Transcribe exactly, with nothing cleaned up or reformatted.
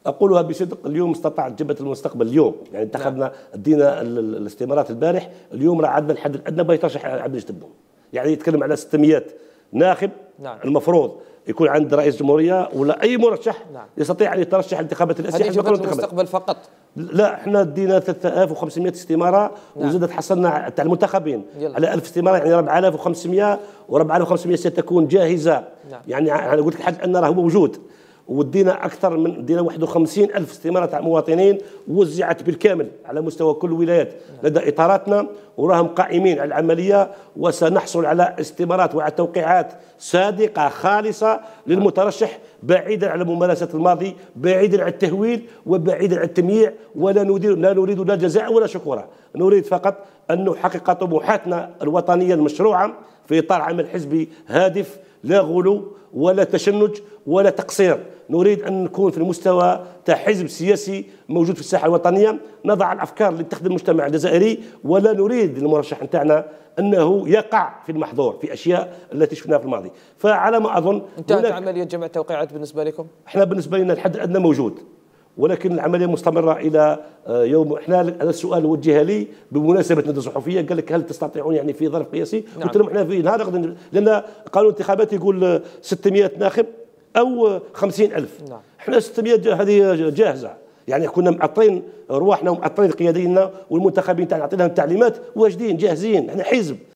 اقولها بصدق. اليوم استطاعت جبهه المستقبل اليوم يعني اتخذنا ادينا الاستمارات البارح، اليوم راه عندنا الحد الادنى باغي يترشح عبد المجيد تبون، يعني يتكلم على ستمائة ناخب. نعم. المفروض يكون عند رئيس جمهوريه ولا اي مرشح نعم. يستطيع ان يترشح لانتخابات الاساسيه. هذه جبهه المستقبل فقط؟ لا، احنا دينا ثلاثة آلاف وخمسمائة استماره. نعم. وزادت حصلنا تاع المنتخبين يلا. على ألف استماره، يعني أربعة آلاف وخمسمائة و4 آلاف وخمسمائة ستكون جاهزه. نعم. يعني انا قلت لك حد ان راه موجود، ودينا اكثر من دينا واحد وخمسين ألف استماره تاع مواطنين وزعت بالكامل على مستوى كل الولايات لدى اطاراتنا، وراهم قائمين على العمليه، وسنحصل على استمارات وعلى توقيعات صادقه خالصه للمترشح، بعيدا عن ممارسه الماضي، بعيدا عن التهويل وبعيدا عن التمييع. ولا نريد لا نريد لا جزاء ولا شكورا، نريد فقط ان نحقق طموحاتنا الوطنيه المشروعه في اطار عمل حزبي هادف، لا غلو ولا تشنج ولا تقصير. نريد أن نكون في المستوى تاع حزب سياسي موجود في الساحة الوطنية، نضع الأفكار اللي تخدم المجتمع الجزائري، ولا نريد المرشح نتاعنا أنه يقع في المحظور في أشياء التي شفناها في الماضي. فعلى ما أظن انتهت عملية جمع التوقيعات بالنسبة لكم؟ احنا بالنسبة لنا الحد الأدنى موجود، ولكن العمليه مستمره الى يوم. احنا هذا السؤال وجه لي بمناسبه ندوه صحفيه، قال لك هل تستطيعون يعني في ظرف قياسي؟ نعم. قلت لهم احنا في نهار غد، لان قانون الانتخابات يقول ستمائة ناخب او خمسين ألف. نعم. احنا ستمائة هذه جاهزه، يعني كنا معطين رواحنا ومعطين قيادينا والمنتخبين تاعنا، عطيناهم تعليمات واجدين جاهزين، احنا حزب.